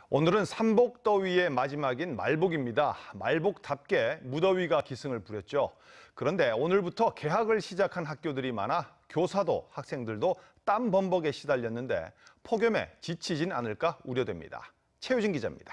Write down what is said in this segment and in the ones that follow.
오늘은 삼복더위의 마지막인 말복입니다. 말복답게 무더위가 기승을 부렸죠. 그런데 오늘부터 개학을 시작한 학교들이 많아 교사도 학생들도 땀 범벅에 시달렸는데 폭염에 지치진 않을까 우려됩니다. 최유진 기자입니다.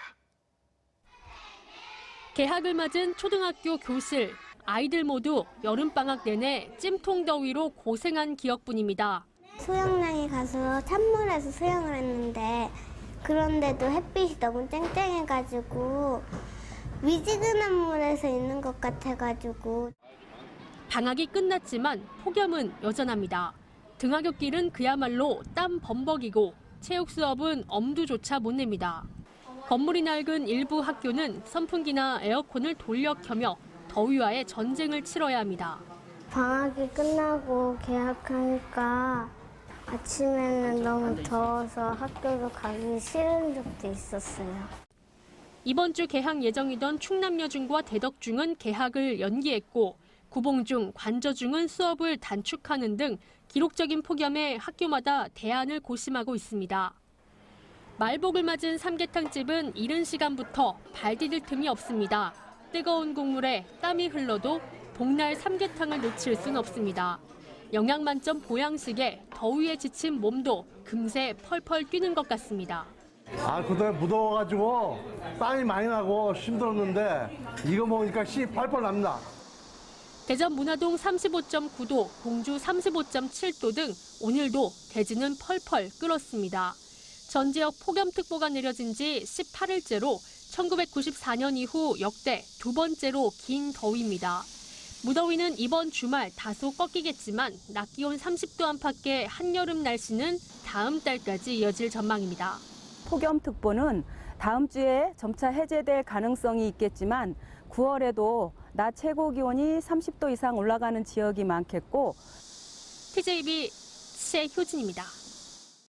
개학을 맞은 초등학교 교실. 아이들 모두 여름방학 내내 찜통더위로 고생한 기억뿐입니다. 수영장에 가서 찬물에서 수영을 했는데 그런데도 햇빛이 너무 쨍쨍해가지고 미지근한 물에서 있는 것 같아가지고. 방학이 끝났지만 폭염은 여전합니다. 등하굣길은 그야말로 땀 범벅이고 체육 수업은 엄두조차 못 냅니다. 건물이 낡은 일부 학교는 선풍기나 에어컨을 돌려 켜며 더위와의 전쟁을 치러야 합니다. 방학이 끝나고 개학하니까 아침에는 너무 더워서 학교도 가기 싫은 적도 있었어요. 이번 주 개학 예정이던 충남여중과 대덕중은 개학을 연기했고 구봉중, 관저중은 수업을 단축하는 등 기록적인 폭염에 학교마다 대안을 고심하고 있습니다. 말복을 맞은 삼계탕집은 이른 시간부터 발 디딜 틈이 없습니다. 뜨거운 국물에 땀이 흘러도 복날 삼계탕을 놓칠 순 없습니다. 영양 만점 보양식에 더위에 지친 몸도 금세 펄펄 뛰는 것 같습니다. 그동안 무더워가지고 땀이 많이 나고 힘들었는데 이거 먹으니까 씨 펄펄 납니다. 대전 문화동 35.9도, 공주 35.7도 등 오늘도 대지는 펄펄 끓었습니다. 전 지역 폭염특보가 내려진 지 18일째로 1994년 이후 역대 두 번째로 긴 더위입니다. 무더위는 이번 주말 다소 꺾이겠지만 낮 기온 30도 안팎의 한여름 날씨는 다음 달까지 이어질 전망입니다. 폭염특보는 다음 주에 점차 해제될 가능성이 있겠지만 9월에도 낮 최고 기온이 30도 이상 올라가는 지역이 많겠고. TJB 최효진입니다.